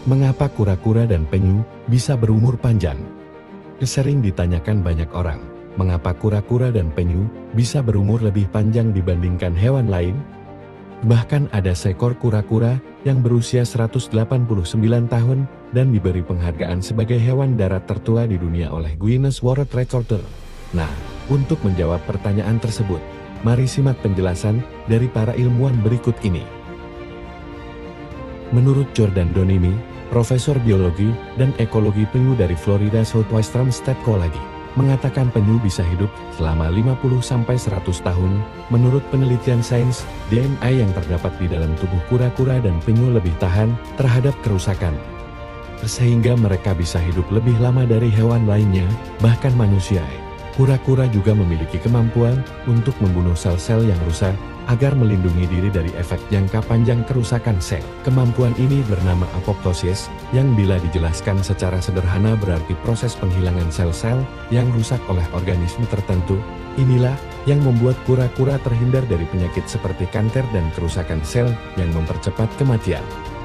Mengapa kura-kura dan penyu bisa berumur panjang? Sering ditanyakan banyak orang, mengapa kura-kura dan penyu bisa berumur lebih panjang dibandingkan hewan lain? Bahkan ada seekor kura-kura yang berusia 189 tahun dan diberi penghargaan sebagai hewan darat tertua di dunia oleh Guinness World Records. Nah, untuk menjawab pertanyaan tersebut, mari simak penjelasan dari para ilmuwan berikut ini. Menurut Jordan Donimi, Profesor Biologi dan Ekologi Penyu dari Florida Southwestern State College, mengatakan penyu bisa hidup selama 50-100 tahun. Menurut penelitian sains, DNA yang terdapat di dalam tubuh kura-kura dan penyu lebih tahan terhadap kerusakan, sehingga mereka bisa hidup lebih lama dari hewan lainnya, bahkan manusia. Kura-kura juga memiliki kemampuan untuk membunuh sel-sel yang rusak, agar melindungi diri dari efek jangka panjang kerusakan sel. Kemampuan ini bernama apoptosis, yang bila dijelaskan secara sederhana berarti proses penghilangan sel-sel yang rusak oleh organisme tertentu. Inilah yang membuat kura-kura terhindar dari penyakit seperti kanker dan kerusakan sel yang mempercepat kematian.